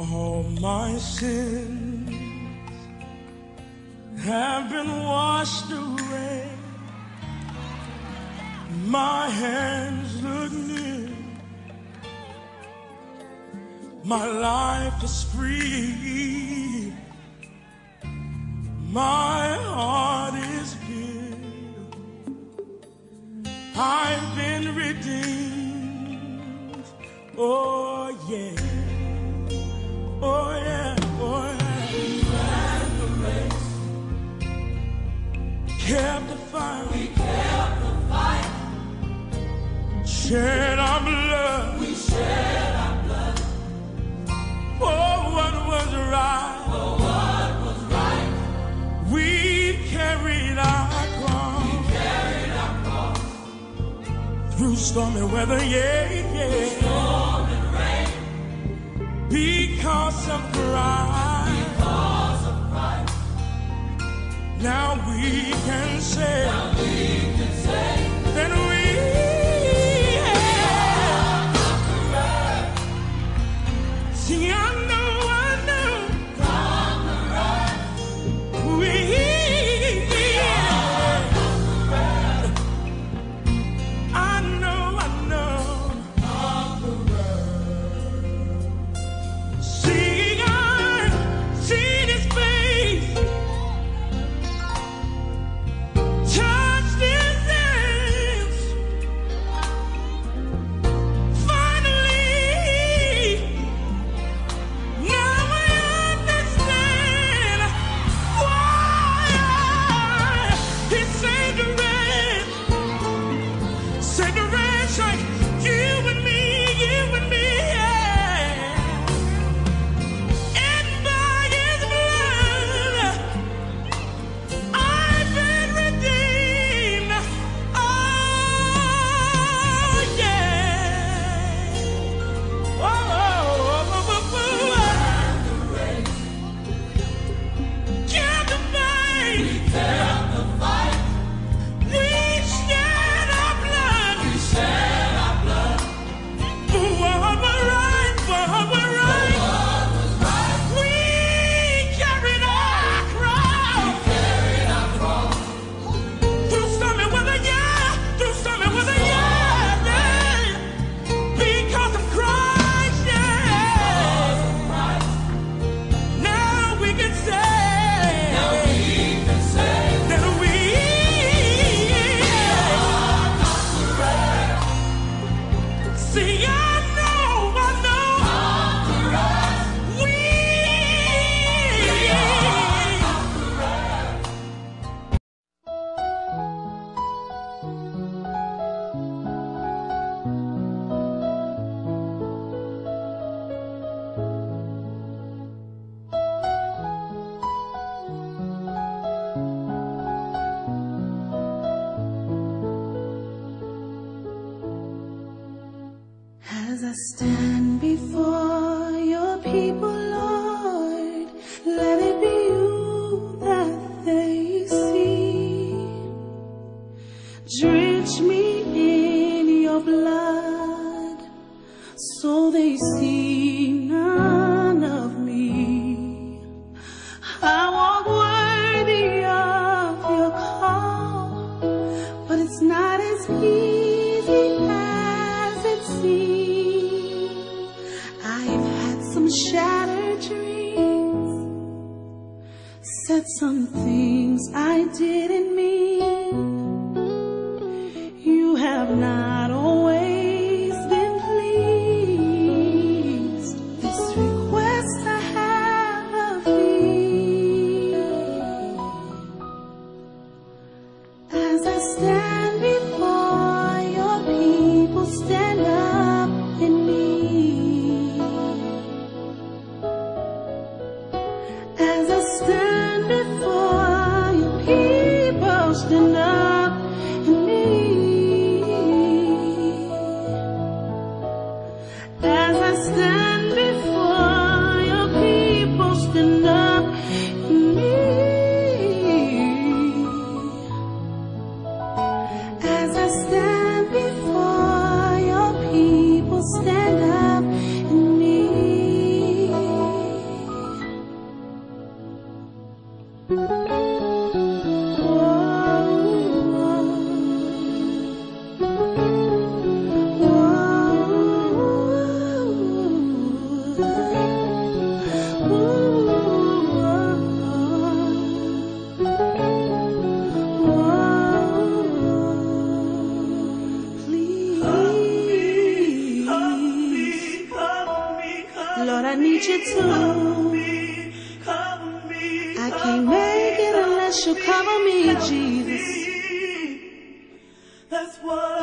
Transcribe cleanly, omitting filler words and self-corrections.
All my sins have been washed away. My hands look new. My life is free. My heart is filled. I've been redeemed. Oh yeah. Oh yeah. Oh yeah. We ran the race. Kept the fight. We kept the fight. Shed our blood. We shed our blood. For what was right. For what was right. We carried our cross. We carried our cross. Through stormy weather, yeah, yeah. Through storm and rain. Because of Christ. Because of Christ. Now we can say. Now we can say. That we sing, I know, we I know, sing, I've seen his face, touched his hands, finally. Now I understand why he saved a wretch like you and me, yeah. And by his blood, I've been redeemed. Oh, yeah. Oh. Kept the fight. We shed our blood. For what was right. We carried our cross. Through stormy weather, yeah. Because of Christ, yeah. Now we can say. That we see, I know we As I stand before your people, Lord, let it be you that they see. Drench me in your blood so they see none of me. I walk worthy of your call, but it's not as easy as it seems. I've had some shattered dreams, said some things I didn't mean. You have not always been pleased. This request I have of thee. As I stand before your people, stand up in me. As I stand before your people, stand up in me. As I stand before your people, stand up in me. As I stand before your people, stand up in me. Lord, I need you to. I can't make it unless you cover me, Jesus. That's what